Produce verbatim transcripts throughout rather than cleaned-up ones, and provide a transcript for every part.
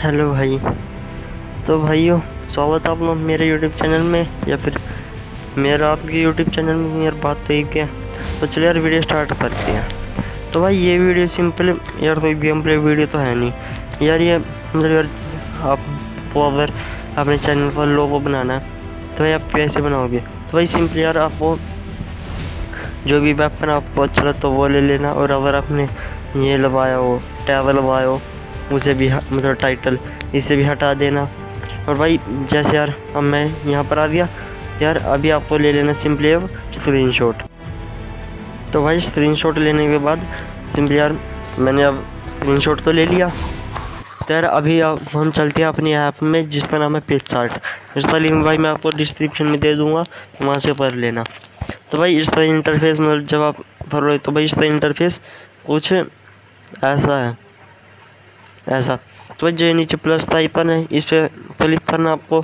Hello भाई। तो भाइयों, स्वागत है आप लोग मेरे यूट्यूब चैनल में, या फिर मेरा आपके यूट्यूब चैनल में। यार बात तो एक है, तो चलिए यार वीडियो स्टार्ट करते हैं। तो भाई ये वीडियो सिंपल यार कोई गेम प्ले वीडियो तो है नहीं यार। ये मतलब यार आपको अगर अपने चैनल पर लोगो बनाना है तो भाई आप कैसे बनाओगे? तो भाई सिंपली यार आपको जो भी वेपन आपको अच्छा लगता तो वो ले लेना, और अगर आपने ये लगाया हो टैब लगाया हो उसे भी मतलब टाइटल इसे भी हटा देना। और भाई जैसे यार अब मैं यहाँ पर आ गया यार, अभी आपको ले लेना सिंपली अब स्क्रीनशॉट। तो भाई स्क्रीनशॉट लेने के बाद सिंपली यार मैंने अब स्क्रीनशॉट तो ले लिया। तो यार अभी अब हम चलते हैं अपनी ऐप में जिसका नाम है पिक्सआर्ट। इसका लिंक भाई मैं आपको डिस्क्रिप्शन में दे दूँगा, वहाँ से पढ़ लेना। तो भाई इसका इंटरफेस मतलब जब आप पढ़ रहे हो तो भाई इसका इंटरफेस कुछ ऐसा है, ऐसा। तो भाई जो नीचे प्लस का आइकन है इस पर क्लिक करना आपको।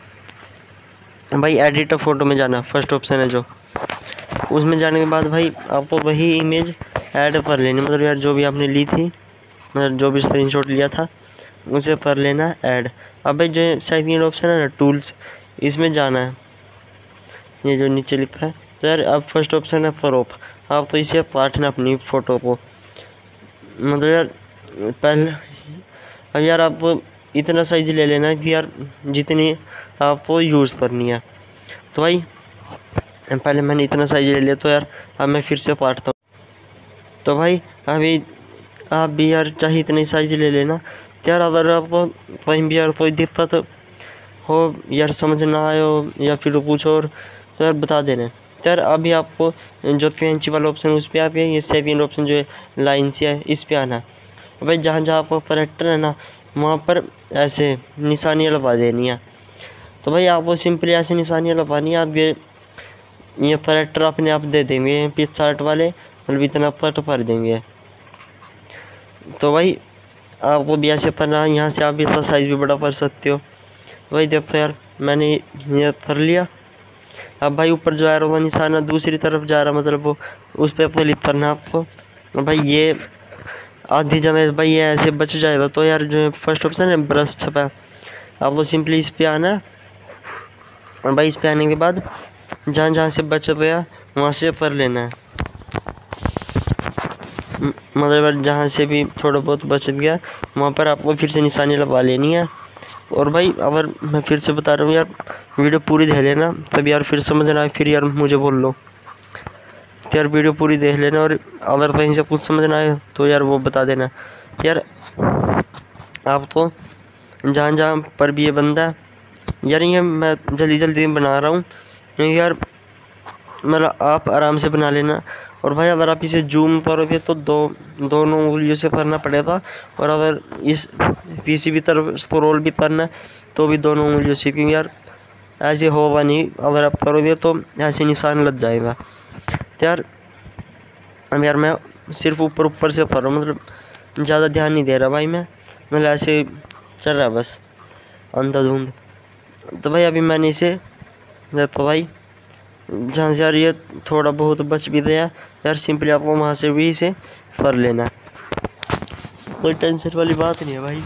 भाई एडिट फ़ोटो में जाना, फर्स्ट ऑप्शन है जो, उसमें जाने के बाद भाई आपको वही इमेज ऐड कर लेनी, मतलब यार जो भी आपने ली थी, मतलब जो भी स्क्रीनशॉट लिया था उसे कर लेना ऐड। अब भाई जो सेकंड ऑप्शन है ना टूल्स, इसमें जाना है, ये जो नीचे लिखा है। तो यार अब फर्स्ट ऑप्शन है क्रॉप, आपको इसे काटना अपनी फ़ोटो को, मतलब यार पहले अब यार आपको इतना साइज ले लेना है कि यार जितनी आपको यूज़ करनी है। तो भाई पहले मैंने इतना साइज ले लिया, तो यार अब मैं फिर से काटता हूँ। तो भाई अभी आप भी यार चाहे इतनी साइज ले लेना। तो यार अगर आपको कहीं भी यार कोई दिक्कत हो यार, समझ ना आए हो या फिर कुछ और, तो यार बता देना। तो यार अभी आपको जो कैंची वाला ऑप्शन उस पर आ गया, ये सेकंड ऑप्शन जो है लाइन से है इस पर आना है। भाई जहाँ जहाँ आपका करेक्टर है ना वहाँ पर ऐसे निशानियाँ लगा देनी है। तो भाई आपको सिंपली ऐसे निशानियाँ लगानी है, आप ये ये करेक्टर अपने आप दे देंगे पिक्सआर्ट वाले, मतलब इतना कट कर देंगे। तो भाई आपको भी ऐसे करना है, यहाँ से आप इसका साइज़ भी बड़ा कर सकते हो। तो भाई देखो यार मैंने ये कर लिया। अब भाई ऊपर जो एरो का निशान है दूसरी तरफ जा रहा, मतलब वो उस पर क्लिक करना है आपको। और भाई ये आधी जगह भाई ये ऐसे बच जाएगा। तो यार जो फर्स्ट ऑप्शन है ब्रश छपा, आपको सिंपली इस पे आना है। और भाई इस पे आने के बाद जहाँ जहाँ से बच गया वहाँ से कर लेना है, मतलब जहाँ से भी थोड़ा बहुत बच गया वहाँ पर आपको फिर से निशानी लगा लेनी है। और भाई अगर मैं फिर से बता रहा हूँ यार, वीडियो पूरी देख लेना, तभी यार फिर समझ ना आए फिर यार मुझे बोल लो। तो यार वीडियो पूरी देख लेना, और अगर कहीं से कुछ समझ ना आए तो यार वो बता देना। यार आपको जहाँ जहाँ पर भी ये बंदा है यार, ये मैं जल्दी जल्दी बना रहा हूँ क्योंकि यार मतलब आप आराम से बना लेना। और भाई अगर आप इसे जूम करोगे तो दो दोनों उंगलियों से करना पड़ेगा, और अगर इस किसी भी तरफ स्क्रॉल भी करना है तो भी दोनों उंगलियों से, क्योंकि यार ऐसे होगा नहीं, अगर आप करोगे तो ऐसे निशान लग जाएगा। तो यार अब यार मैं सिर्फ ऊपर ऊपर से कर रहा हूँ, मतलब ज़्यादा ध्यान नहीं दे रहा भाई मैं, मतलब ऐसे चल रहा है बस अंधाधुंध। तो भाई अभी मैंने इसे तो भाई जहाँ से यार ये थोड़ा बहुत बच भी गया यार, सिंपली आपको वहाँ से भी इसे कर लेना, कोई टेंशन वाली बात नहीं है भाई।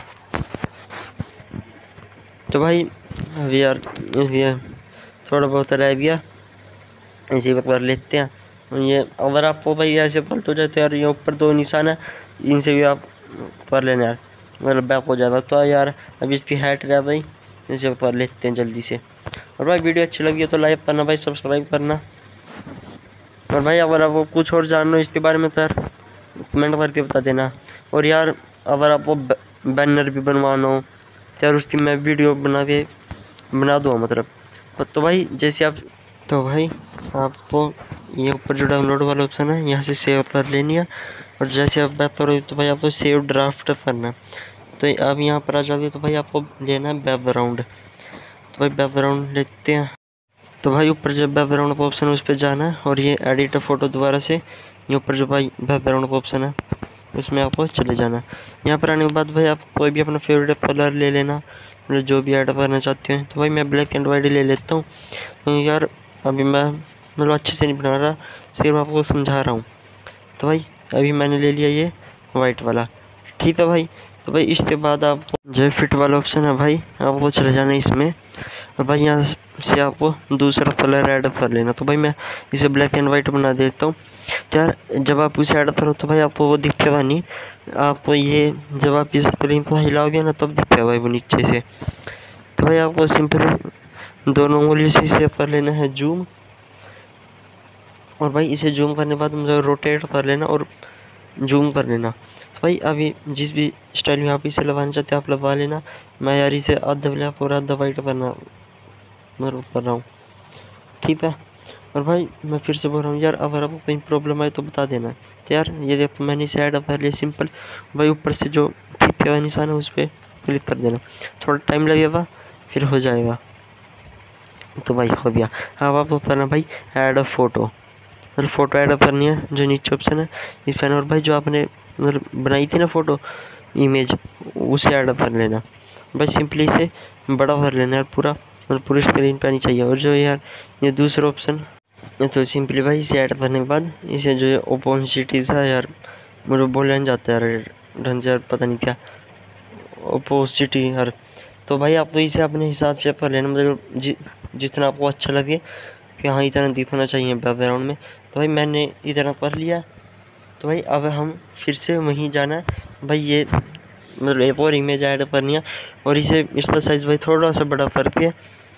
तो भाई अभी यार इसलिए थोड़ा बहुत रह गया, इसी को कर लेते हैं। ये अगर आपको भाई ऐसे गलत हो जाए तो यार ये ऊपर दो निशान है, इनसे भी आप कर लेना यार, मतलब बैक हो जाता। तो यार अभी इसकी हाइट रहा भाई, इसे कर लेते हैं जल्दी से। और भाई वीडियो अच्छी लगी है तो लाइक करना भाई, सब्सक्राइब करना। और भाई अगर आपको कुछ और जानना हो इसके बारे में तो यार कमेंट करके बता देना। और यार अगर आपको बैनर भी बनवाना हो तो यार उसकी मैं वीडियो बना के बना दूँगा मतलब। तो भाई जैसे आप तो भाई आपको ये ऊपर जो डाउनलोड वाला ऑप्शन है यहाँ से सेव कर लेनी है, और जैसे आप बात करोगे तो भाई आपको सेव ड्राफ्ट करना है। तो आप यहाँ पर आ जाओगे तो भाई आपको लेना है बैकग्राउंड। तो भाई बैकग्राउंड लेते हैं। तो भाई ऊपर जो बैकग्राउंड का ऑप्शन है उस पर जाना है, और ये एडिट फ़ोटो दोबारा से ये ऊपर जो भाई बैकग्राउंड का ऑप्शन है उसमें आपको चले जाना। यहाँ पर आने के बाद भाई आप कोई भी अपना फेवरेट कलर ले लेना, मतलब जो भी ऐड करना चाहते हैं। तो भाई मैं ब्लैक एंड वाइट ले लेता हूँ, क्योंकि यार अभी मैं मतलब अच्छे से नहीं बना रहा, सिर्फ आपको समझा रहा हूँ। तो भाई अभी मैंने ले लिया ये वाइट वाला, ठीक है भाई। तो भाई इसके बाद आपको जो फिट वाला ऑप्शन है भाई, आपको चले जाना इसमें, और भाई यहाँ से आपको दूसरा कलर ऐड कर लेना। तो भाई मैं इसे ब्लैक एंड वाइट बना देता हूँ। तो यार जब आप इसे ऐड करो तो भाई आपको वो दिखेगा नहीं, आपको ये जब आप इस स्क्रीन को हिलाओगे ना तब दिखेगा भाई वो नीचे से। तो भाई आपको सिंपली दोनों उंगलियों से इसे कर लेना है जूम, और भाई इसे जूम करने के बाद मुझे रोटेट कर लेना और जूम कर लेना। तो भाई अभी जिस भी स्टाइल में आप इसे लगाना चाहते हैं आप लगा लेना। मैं यार इसे आधा ब्लैक और आधा वाइट करना मैं कर रहा हूँ, ठीक है। और भाई मैं फिर से बोल रहा हूँ यार, अगर आपको कहीं प्रॉब्लम आए तो बता देना। तो यार ये देखो मैंने इसे ऐड कर लिया सिंपल। भाई ऊपर से जो ठीक का निशान है उस पर क्लिक कर देना, थोड़ा टाइम लगेगा फिर हो जाएगा। तो भाई हो गया। अब आपको करना भाई ऐड अ फोटो, मतलब फ़ोटो ऐड करनी है जो नीचे ऑप्शन है इस पर। और भाई जो आपने मतलब बनाई थी ना फ़ोटो इमेज, उसे ऐड कर लेना। बस सिंपली इसे बड़ा कर लेना यार पूरा, और पूरी स्क्रीन पे आनी चाहिए। और जो यार ये दूसरा ऑप्शन, तो सिंपली भाई इसे ऐड करने के बाद इसे जो है ओपोसिटीज़ है यार, मुझे बोलने जाता है यार ढंग से यार, पता नहीं क्या ओपोसिटी यार। तो भाई आप तो इसे अपने हिसाब से कर लेना, मतलब जि, जितना आपको अच्छा लगे कि हाँ इतना दिखना चाहिए बैकग्राउंड में। तो भाई मैंने इतना कर लिया। तो भाई अब हम फिर से वहीं जाना है भाई, ये मतलब एक और इमेज ऐड करनी है, और इसे इसका साइज़ भाई थोड़ा सा बड़ा करके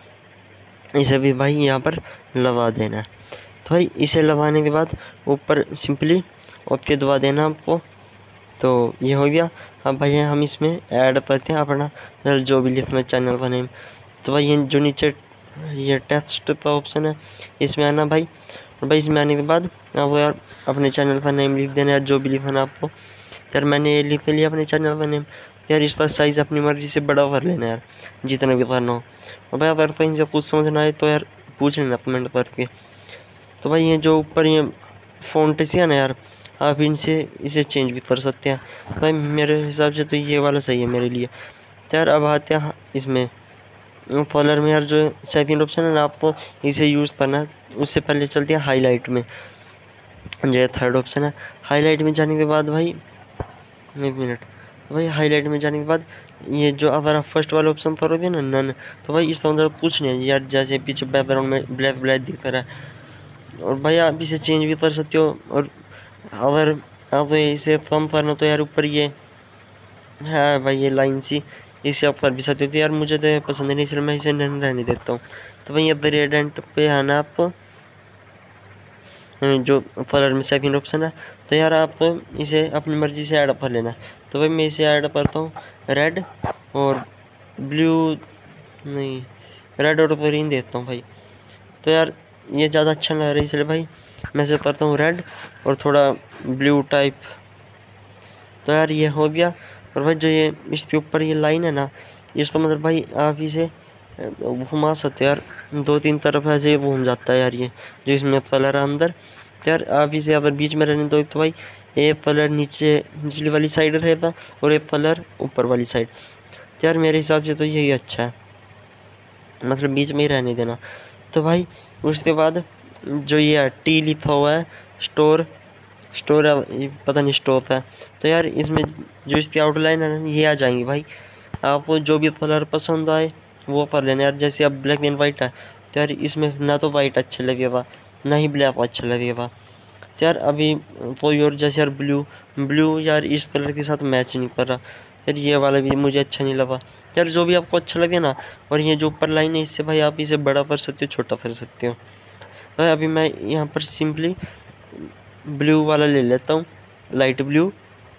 इसे भी भाई यहाँ पर लगा देना है। तो भाई इसे लगाने के बाद ऊपर सिंपली ओके दबा देना आपको। तो ये हो गया। अब भाई हम इसमें ऐड करते हैं अपना जो भी लिखना चैनल का नेम। तो भाई ये जो नीचे ये टेक्स्ट का ऑप्शन है इसमें आना भाई, और भाई इसमें आने के बाद आपको यार अपने चैनल का नेम लिख देना यार, जो भी लिखना आपको। यार मैंने ये लिख लिया अपने चैनल का नेम। यार इसका साइज़ अपनी मर्ज़ी से बड़ा कर लेना यार, जितना भी करना हो। और भाई अगर कहीं से कुछ समझ ना आए तो यार पूछ लेना कमेंट करके। तो भाई ये जो ऊपर ये फ़ॉन्ट सी है ना यार, आप इनसे इसे चेंज भी कर सकते हैं। भाई मेरे हिसाब से तो ये वाला सही है मेरे लिए। तो यार अब आते हैं इसमें कलर में, यार जो सेकंड ऑप्शन है ना आपको इसे यूज़ करना है। उससे पहले चलते हैं हाईलाइट में, जो थर्ड ऑप्शन है। हाईलाइट में जाने के बाद भाई एक मिनट, भाई हाईलाइट में जाने के बाद ये जो अगर आप फर्स्ट वाला ऑप्शन करोगे ना नन, तो भाई इसका अंदर कुछ नहीं है यार, जैसे पीछे बैकग्राउंड में ब्लैक ब्लैक दिख रहा है। और भाई आप इसे चेंज भी कर सकते हो, और अगर आप इसे कम करना तो यार ऊपर ये है भाई ये लाइन सी, इसे आप कर भी सकते हो। तो यार मुझे तो पसंद नहीं, इसलिए मैं इसे नन रहने देता हूँ। तो भाई ये ग्रेडेंट पे आना आपको, जो कलर में सेकंड ऑप्शन है। तो यार आप तो इसे अपनी मर्ज़ी से ऐड कर लेना। तो भाई मैं इसे ऐड करता हूँ रेड और ब्लू, नहीं रेड और ग्रीन देता हूँ भाई। तो यार ये ज़्यादा अच्छा लग रहा है, इसलिए भाई मैं इसे करता हूँ रेड और थोड़ा ब्लू टाइप। तो यार ये हो गया। और भाई जो ये इसके ऊपर ये लाइन है ना, इसको मतलब भाई आप इसे घुमा सकते हो यार, दो तीन तरफ ऐसे ही घूम जाता है यार ये जो इसमें कलर है अंदर। तो यार आप इसे अगर बीच में रहने दो तो भाई एक कलर नीचे निचली वाली साइड रहेगा और एक कलर ऊपर वाली साइड। तो यार मेरे हिसाब से तो यही अच्छा है, मतलब बीच में ही रहने देना। तो भाई उसके बाद जो ये टी लिखा हुआ है स्टोर स्टोर पता नहीं स्टोर है। तो यार इसमें जो इसकी आउटलाइन है ना ये आ जाएंगी भाई, आपको जो भी कलर पसंद आए वो कर लेना यार। जैसे अब ब्लैक एंड वाइट है तो यार इसमें ना तो वाइट अच्छा लगेगा ना ही ब्लैक अच्छा लगेगा। तो यार अभी कोई और जैसे यार ब्लू ब्लू यार इस कलर के साथ मैच नहीं कर रहा यार, ये वाला भी मुझे अच्छा नहीं लगा। यार जो भी आपको अच्छा लगे ना, और ये जो ऊपर लाइन है इससे भाई आप इसे बड़ा कर सकते हो छोटा कर सकते हो। भाई अभी मैं यहाँ पर सिंपली ब्लू वाला ले लेता हूँ, लाइट ब्लू।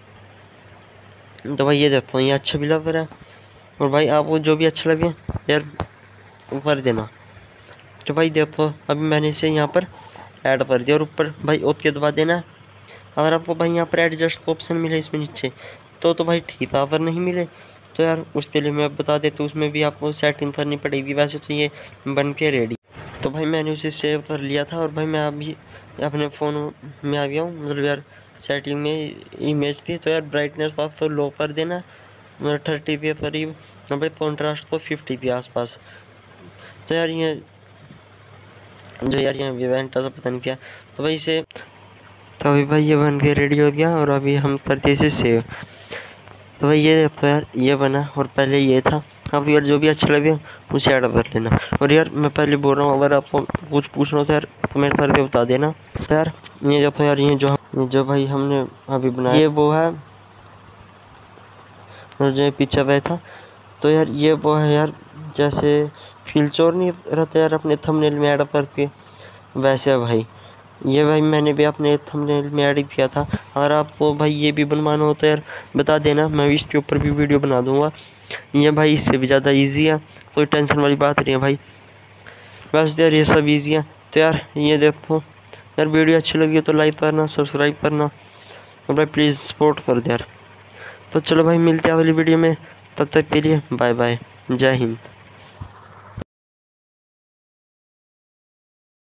तो भाई ये देखो ये अच्छा भी लग रहा है, और भाई आपको जो भी अच्छा लगे यार वो कर देना। तो भाई देखो अभी मैंने इसे यहाँ पर ऐड कर दिया, और ऊपर भाई ओके दबा देना। अगर आपको भाई यहाँ पर एडजस्ट का ऑप्शन मिले इसमें नीचे तो तो भाई ठीक है, अगर नहीं मिले तो यार उसके लिए मैं बता देता हूँ, उसमें भी आपको सेटिंग करनी पड़ेगी। वैसे तो ये बन के रेडी। तो भाई मैंने उसे सेव कर लिया था, और भाई मैं अभी अपने फ़ोन में आ गया हूँ, मतलब यार सेटिंग में इमेज थी। तो यार ब्राइटनेस आप तो लो कर देना, मतलब थर्टी के करीब, और भाई कॉन्ट्रास्ट को फिफ्टी के आसपास। तो यार ये जो यार यहाँ इवेंट सा पता नहीं क्या। तो भाई इसे तो अभी भाई ये बन के रेडी हो गया, और अभी हम करते इसे सेव। तो भाई ये देखो यार, ये बना और पहले ये था। अब यार जो भी अच्छा लगे उसे ऐड कर लेना। और यार मैं पहले बोल रहा हूँ, अगर आपको कुछ पूछना हो तो यार कमेंट करके बता देना। तो यार ये देखो यार, ये जो ये जो भाई हमने अभी बनाया ये वो है, और जो पीछे गया था। तो यार ये वो है यार, जैसे फीचर नहीं रहता यार अपने थंबनेल में ऐड करके, वैसे है भाई। ये भाई मैंने भी अपने थंबनेल में ऐड किया था। अगर आपको भाई ये भी बनवाना हो तो यार बता देना, मैं भी इसके ऊपर भी वीडियो बना दूंगा। ये भाई इससे भी ज़्यादा इजी है, कोई टेंशन वाली बात नहीं है भाई। बस यार ये सब इजी है। तो यार ये देखो यार, वीडियो अच्छी लगी तो लाइक करना, सब्सक्राइब करना और भाई प्लीज़ सपोर्ट कर दे यार। तो चलो भाई, मिलते हैं अगली वीडियो में, तब तक के लिए बाय बाय, जय हिंद।